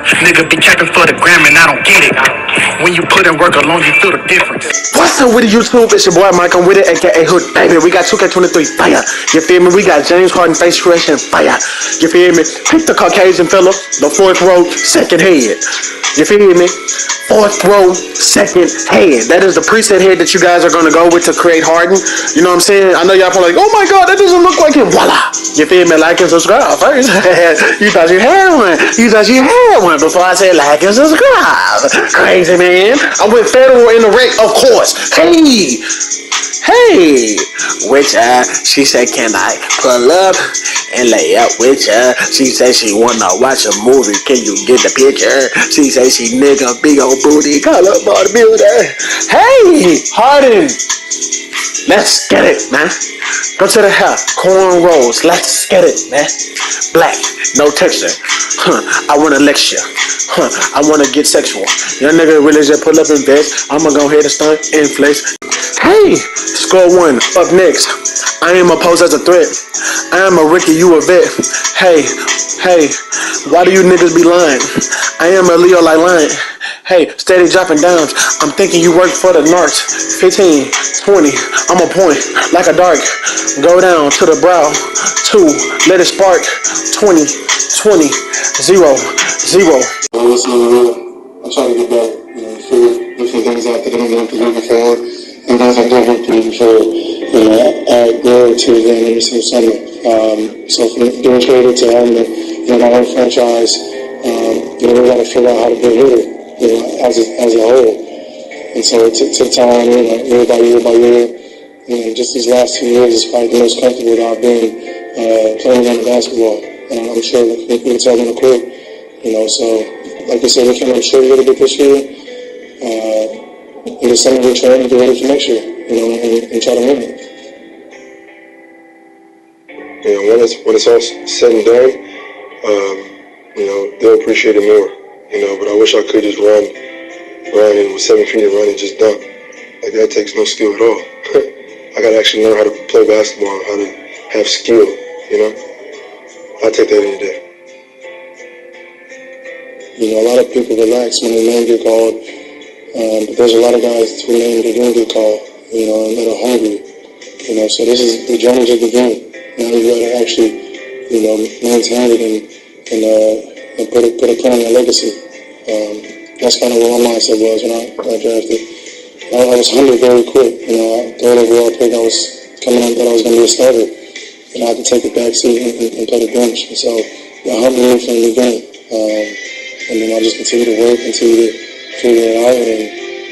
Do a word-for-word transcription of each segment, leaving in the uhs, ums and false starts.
Nigga be capping for the gram and I don't get it. When you put in work alone, you feel the difference. What's up with the YouTube? It's your boy Mike. I'm with it, aka Hood Baby. We got two K twenty-three fire. You feel me? We got James Harden face fresh and fire. You feel me? Pick the Caucasian fella, the fourth row, second head. You feel me? Fourth row, second head. That is the preset head that you guys are gonna go with to create Harden. You know what I'm saying? I know y'all probably like, oh my god, that doesn't look like him. Voila! You feel me? Like and subscribe first. You thought you had one. You thought you had one before I said like and subscribe. Crazy man. I went federal in the wreck, of course. Hey! Hey! With ya, she said, can I pull up and lay up with ya? She said she wanna watch a movie, can you get the picture? She said she nigga big old booty, call up on the builder. Hey! Harden! Let's get it, man. Go to the hair, corn rolls, let's get it, man. Black, no texture. Huh, I wanna lecture. Huh, I wanna get sexual. Young nigga really just pull up and vest. I'ma go ahead and stunt and flex. Hey, score one, up next. I am opposed as a threat. I am a rookie, you a vet. Hey, hey, why do you niggas be lying? I am a Leo like lion. Hey, steady dropping downs. I'm thinking you work for the narcs. fifteen, twenty, I'm a point, like a dart. Go down to the brow. Two, let it spark. twenty, twenty, zero, zero. I listen to the real. I try to get back, you know, figure different things out that I don't want to do before. And things I did work to do before, you know, add glory to them every single summer. Um, so from doing trader to having the, you know, my own franchise, um, you know, we got to figure out how to be hitter, you know, as a, as a whole. And so it took, took time, you know, year by year by year. You know, just these last two years is probably the most comfortable that I've been uh, playing on the basketball. And I'm sure we can tell on the court, you know, so like I said, we came up short a little bit this year. Uh, in the summer we're trying to get ready for next year, you know, and, and try to win it. You know, when it's, when it's all said and done, um, you know, they'll appreciate it more, you know, but I wish I could just run, run and with seven feet and run and just dunk. Like, that takes no skill at all. I gotta actually learn how to play basketball, how to have skill, you know. I take that any day. You know, a lot of people relax when their name get called, um, but there's a lot of guys whose name they don't get called, you know, and that are hungry, you know. So this is the journey of the game. Now you gotta actually, you know, maintain it and and, uh, and put a put a plan on legacy. Um, that's kind of what my mindset was when I got drafted. I, I was hungry very quick, you know. I third overall pick, I was coming out that I was gonna be a starter, and I had to take the back seat and, and, and play the bench. And so I humbly me from the game. Um, And then I just continue to work, continue to figure it out. And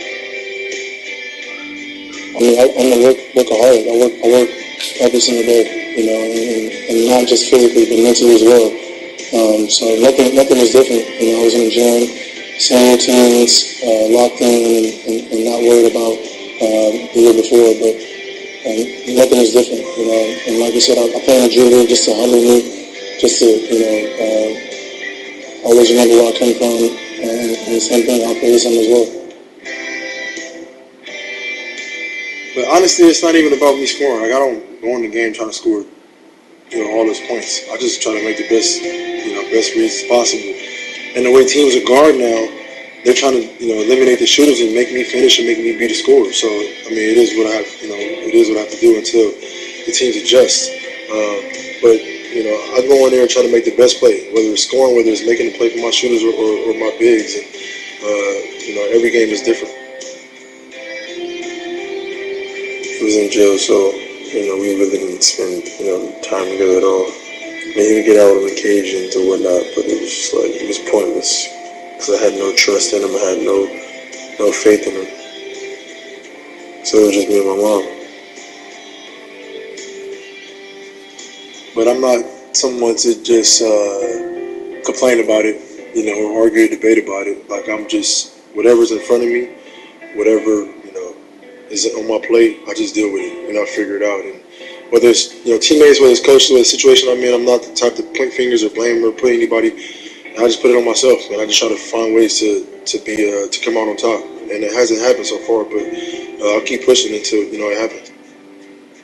I mean, I, I'm a work, workaholic. I work, I work every single day, you know, and, and not just physically, but mentally as well. Um, so nothing, nothing was different. You know, I was in the gym, same routines, uh, locked in, and, and, and not worried about um, the year before. But um, nothing was different, you know. And like I said, I, I play in the G League just to humble me, just to, you know. Uh, always remember where I came from, and, and the same thing, I'll play this as well. But honestly, it's not even about me scoring. Like, I don't go in the game trying to score, you know, all those points. I just try to make the best, you know, best reads possible. And the way teams are guard now, they're trying to, you know, eliminate the shooters and make me finish and make me be the scorer. So, I mean, it is what I have, you know, it is what I have to do until the teams adjust. Uh, but You know, I go in there and try to make the best play, whether it's scoring, whether it's making the play for my shooters or, or, or my bigs. And, uh, you know, every game is different. He was in jail, so, you know, we really didn't spend, you know, time together at all. I mean, he would get out of occasions or whatnot, but it was just like, it was pointless. Because I had no trust in him. I had no, no faith in him. So it was just me and my mom. But I'm not someone to just uh, complain about it, you know, or argue or debate about it. Like, I'm just, whatever's in front of me, whatever, you know, is on my plate, I just deal with it, and I figure it out. And whether it's, you know, teammates, whether it's coaches, whether it's the situation I'm in, I'm not the type to point fingers or blame or put anybody. I just put it on myself, and I just try to find ways to, to be, uh, to come out on top. And it hasn't happened so far, but uh, I'll keep pushing until, you know, it happens.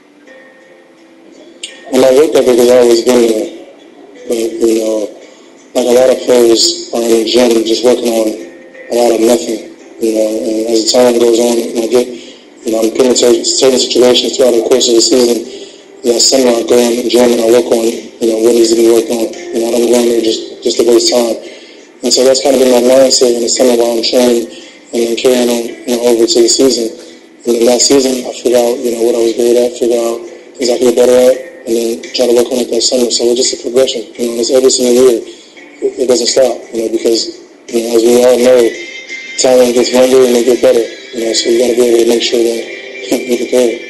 Well, my work ethic has always been there, but, you know, like a lot of players are in the gym just working on a lot of nothing, you know, and as the time goes on, and I get, you know, I'm put into certain situations throughout the course of the season. You know, summer I go in the gym and I work on, you know, what needs to be worked on. You know, I don't go in there just, just to waste time. And so that's kind of been my mindset in the summer while I'm training and then carrying on, you know, over to the season. And then last season, I figured out, you know, what I was great at, figure out things I could get better at, and then try to work on it that summer. So it's just a progression. You know, it's every single year. It, it doesn't stop, you know, because, you know, as we all know, talent gets younger and they get better. You know, so you got to be able to make sure that you're prepared.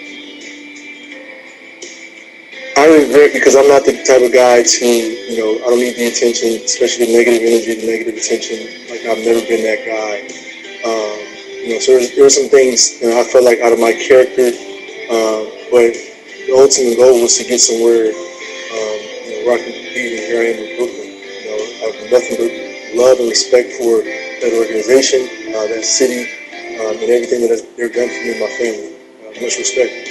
I regret because I'm not the type of guy to, you know, I don't need the attention, especially the negative energy, the negative attention. Like, I've never been that guy. Um, you know, so there, there were some things, you know, I felt like out of my character, um, but the ultimate goal was to get somewhere, um, you know, where I can compete, and here I am in Brooklyn. You know, I have nothing but love and respect for that organization, uh, that city, um, and everything that they've done for me and my family. Uh, much respect.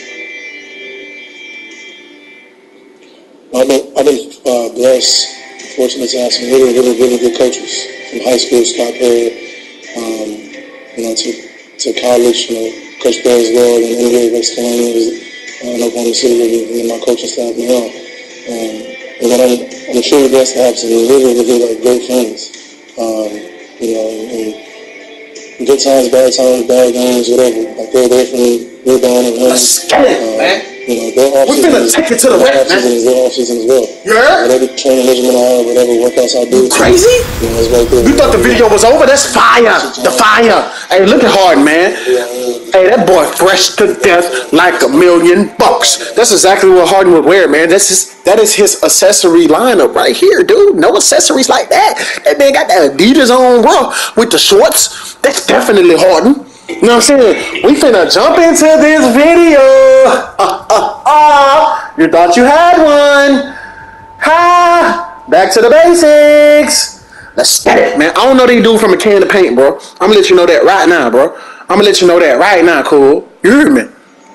I've been, I've been uh, blessed, fortunate to have some really, really, really good coaches from high school, Scott Perry, um, you know, to, to college, you know, Coach Perry as well, and N B A Rex Kalani was uh, in Oklahoma City, and then my coaching staff now. Um, and then I'm, I'm truly blessed to have some really, really, like, great friends, um, you know, and, and good times, bad times, bad games, whatever. Like, they're there for me, we're down and winning. Let's get it, uh, man. You know, their off We're gonna take it to the rest, man. is their off season as well. Yeah. Whatever training regimen I have, whatever workouts I do. Crazy? You know, it's right there. You thought the video was over? That's fire. The fire. Hey, look at Harden, man. Hey, that boy fresh to death like a million bucks. That's exactly what Harden would wear, man. That's his, that is his accessory lineup right here, dude. No accessories like that. That man got that Adidas on, bro, with the shorts. That's definitely Harden. You know what I'm saying? We finna jump into this video. Uh, uh, uh. You thought you had one. Ha! Back to the basics. Let's get it, man. I don't know these dude from a can of paint, bro. I'm gonna let you know that right now, bro. I'm gonna let you know that right now, cool. You hear me?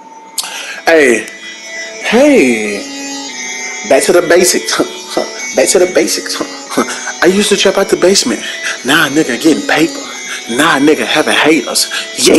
Hey. Hey. Back to the basics. Back to the basics. I used to trap out the basement. Nah, nigga, getting paper. Nah, nigga, having haters. Yeah.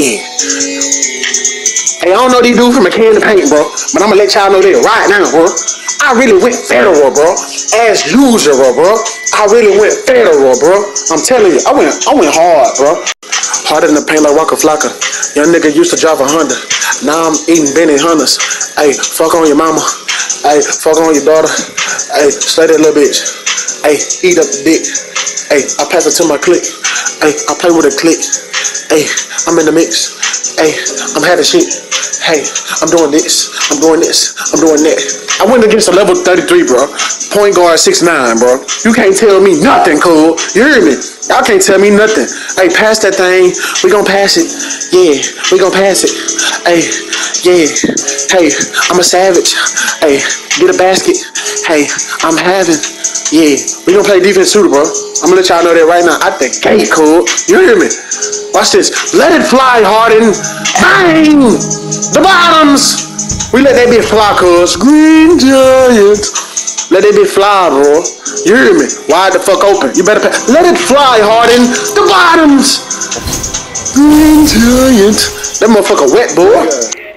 Hey, I don't know these dudes from a can of paint, bro. But I'm gonna let y'all know that right now, bro. I really went federal, bro. As usual, bro. I really went federal, bro. I'm telling you, I went I went hard, bro. Harder than the paint like Waka Flocka. Young nigga used to drive a Honda. Now I'm eating Benny Hunters. Hey, fuck on your mama. Hey, fuck on your daughter. Hey, slay that little bitch. Hey, eat up the dick. Hey, I pass it to my clique. Hey, I play with a clique. Hey, I'm in the mix. Hey, I'm having shit. Hey, I'm doing this. I'm doing this. I'm doing that. I went against a level thirty-three, bro. Point guard six nine, bro. You can't tell me nothing, cool. You hear me? Y'all can't tell me nothing. Hey, pass that thing. We gon' pass it. Yeah, we gon' pass it. Hey, yeah. Hey, I'm a savage. Hey, get a basket. Hey, I'm having. Yeah, we gon' play defense too, bro. I'm gonna let y'all know that right now. At the gate, cool. You hear me? Watch this. Let it fly, Harden. Bang! The bottoms. We let that bitch fly, cuz. Green Giant. Let that bitch fly, bro. You hear me? Wide the fuck open. You better pay. Let it fly, Harden. The bottoms. Green Giant. That motherfucker wet, boy.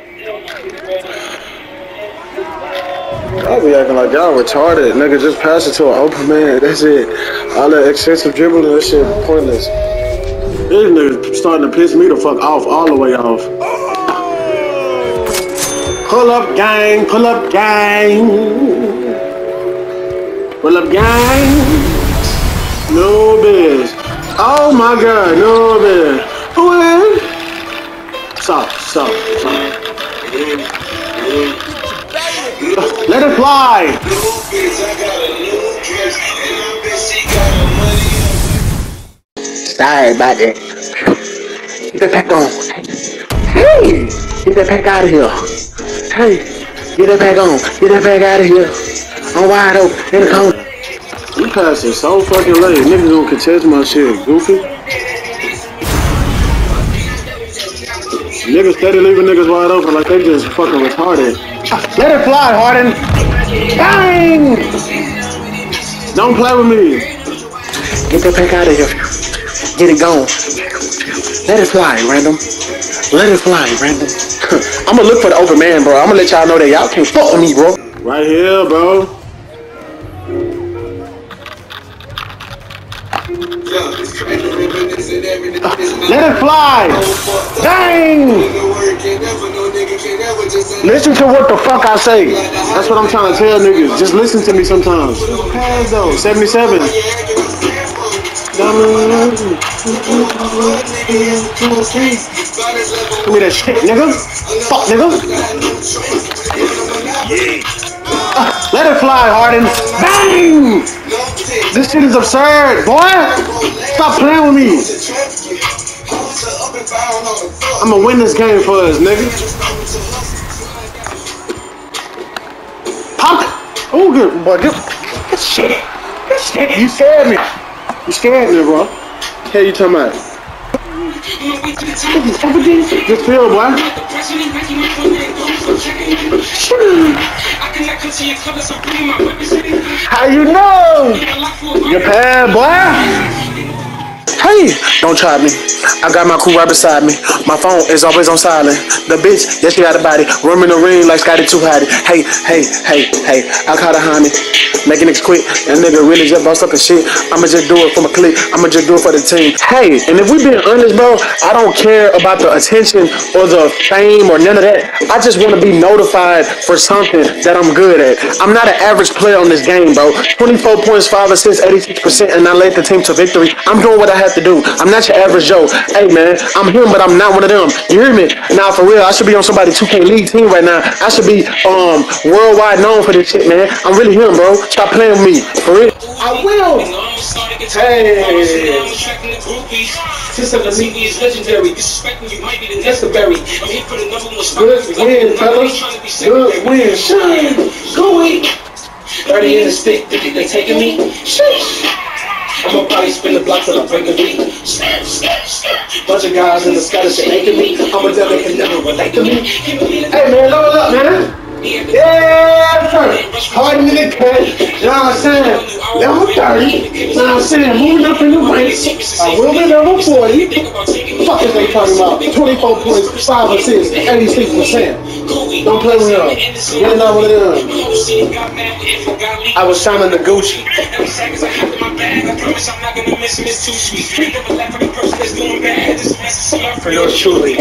I'll be acting like y'all retarded. Nigga, just pass it to an open man. That's it. All that excessive dribbling, that shit pointless. These niggas starting to piss me the fuck off, all the way off. Pull up gang, pull up gang. Pull up gang. No biz. Oh my god, no biz. Who is? Stop, stop, stop. Let it fly. Sorry about that. Get that pack on. Hey, get that pack out of here. Hey, get that pack on. Get that pack out of here. I'm wide open in the corner. You passing so fucking late. Niggas gonna contest my shit, goofy. Niggas steady leaving niggas wide open like they just fucking retarded. Let it fly, Harden. Bang! Don't play with me. Get that pack out of here. Get it gone. Let it fly, random. Let it fly, random. I'm gonna look for the open man, bro. I'm gonna let y'all know that y'all can't fuck with me, bro. Right here, bro. Let it fly! Dang! Listen to what the fuck I say. That's what I'm trying to tell niggas. Just listen to me sometimes. Pass though, seventy-seven. Give me that shit, nigga. Fuck, nigga. Uh, let it fly, Harden. Bang! This shit is absurd, boy. Stop playing with me. I'm gonna win this game for us, nigga. Pop it. Oh, good, boy. Good. Good shit. Good shit. You scared me. You scared me, bro. Hell you talking about? Just feel, boy. How you know? Your pad, boy. Hey, don't try me. I got my crew right beside me. My phone is always on silent. The bitch, yeah, she got a body. Room in the ring like Scotty too hotty. Hey, hey, hey, hey. I caught a homie. Making niggas quit. That nigga really just bossed up and shit. I'ma just do it for my clique. I'ma just do it for the team. Hey, and if we being honest, bro, I don't care about the attention or the fame or none of that. I just want to be notified for something that I'm good at. I'm not an average player on this game, bro. twenty-four points, five assists, eighty-six percent, and I led the team to victory. I'm doing what I have to do. I'm not your average Joe. Hey, man, I'm him, but I'm not one of them. You hear me? Now, for real, I should be on somebody's two K league team right now. I should be um worldwide known for this shit, man. I'm really him, bro. Stop playing with me. For real. I will. Hey. System of me is legendary. Disrespecting you might be the necessary. I'm here for the number one spot. Good win, fellas. Good win. Shine. Go eat. thirty in the stick. Think they taking me? Sheesh. I'ma probably spin the block till I'm breaking me. Bunch of guys in the sky that shit making me. I'm a devil that can never relate to me. Hey man, level up, man. Yeah, sir. Harden in the cut. You know what I'm saying? Level thirty. You know what I'm saying? Moving up in the ranks. I will be level forty. Fuck is they talking about? twenty-four points, five assists, eighty-six percent. Don't play with them. You're not one of them. I was signing the Gucci. For yours truly.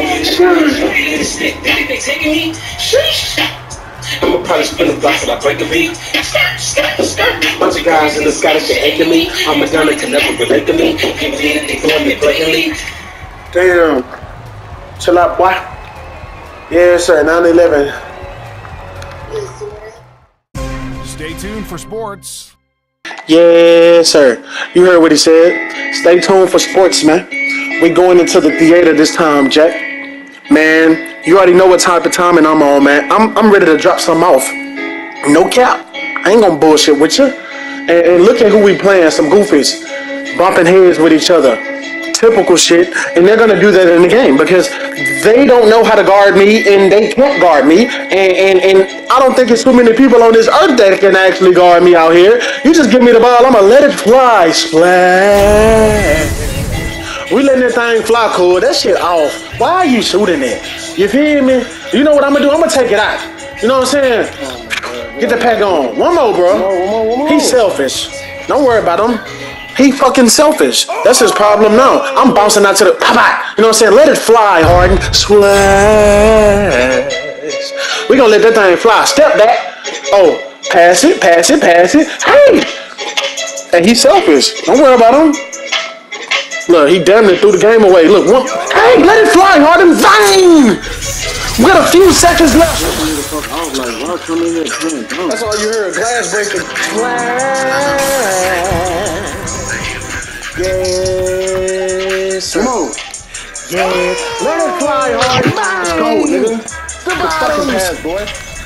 I'ma probably spin the block till I break a beat. Bunch of guys in the sky that shit hating me. I'm a gun that can never relate to me. They doing me blatantly. Damn. Chill out, boy. Yeah, sir. nine eleven. Stay tuned for sports. Yes, sir. You heard what he said. Stay tuned for sports, man. We going into the theater this time, Jack. Man, you already know what type of timing I'm on, man. I'm I'm ready to drop something off. No cap. I ain't gonna bullshit with you. And, and look at who we playing. Some goofies. Bumping heads with each other. Typical shit. And they're gonna do that in the game because they don't know how to guard me and they can't guard me. And, and, and I don't think there's too many people on this earth that can actually guard me out here. You just give me the ball, I'm gonna let it fly. Splash. We letting that thing fly, cool. That shit off. Why are you shooting it? You feel me? You know what I'm gonna do? I'm gonna take it out. You know what I'm saying? Get the pack on. One more, bro. One more, one more, one more. He's selfish. Don't worry about him. He fucking selfish. That's his problem now. I'm bouncing out to the pop. You know what I'm saying? Let it fly, Harden. Splash. We gonna let that thing fly. Step back. Oh, pass it, pass it, pass it. Hey! And he's selfish. Don't worry about him. Look, he damn near threw the game away. Look, one. Hey, let it fly, Harden. Bang! We got a few seconds left. That's all you heard. Glass breaking. Yes. Come on. Yeah. Let it fly, Harden. Let's go, nigga. The fucking pass, boy.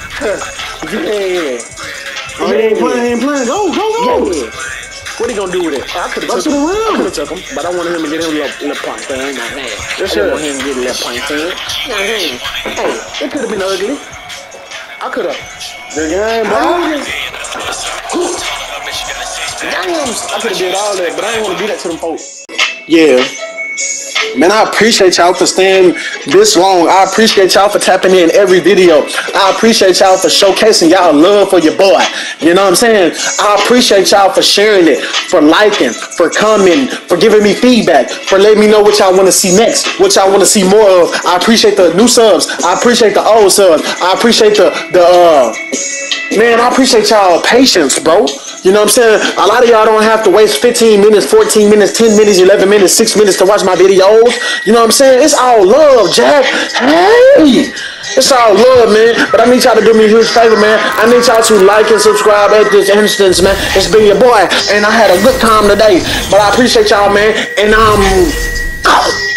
Yeah. Oh, he ain't playing, he ain't playing. Go, go, go. Yeah. What he gonna do with it? I could have took him. I could have took him, but I wanted him to get him a little, little point thing. Yes, sir. I didn't want him to get a little point thing. Hey, it could have been ugly. I could have. The game, bro. Damn, I could have did all that, but I ain't want to do that to them folks. Yeah. Man, I appreciate y'all for staying this long. I appreciate y'all for tapping in every video. I appreciate y'all for showcasing y'all love for your boy. You know what I'm saying? I appreciate y'all for sharing it, for liking, for commenting, for giving me feedback, for letting me know what y'all want to see next, what y'all want to see more of. I appreciate the new subs. I appreciate the old subs. I appreciate the, the uh, man, I appreciate y'all patience, bro. You know what I'm saying? A lot of y'all don't have to waste fifteen minutes, fourteen minutes, ten minutes, eleven minutes, six minutes to watch my videos. You know what I'm saying? It's all love, Jack. Hey! It's all love, man. But I need y'all to do me a huge favor, man. I need y'all to like and subscribe at this instance, man. It's been your boy, and I had a good time today. But I appreciate y'all, man. And, um...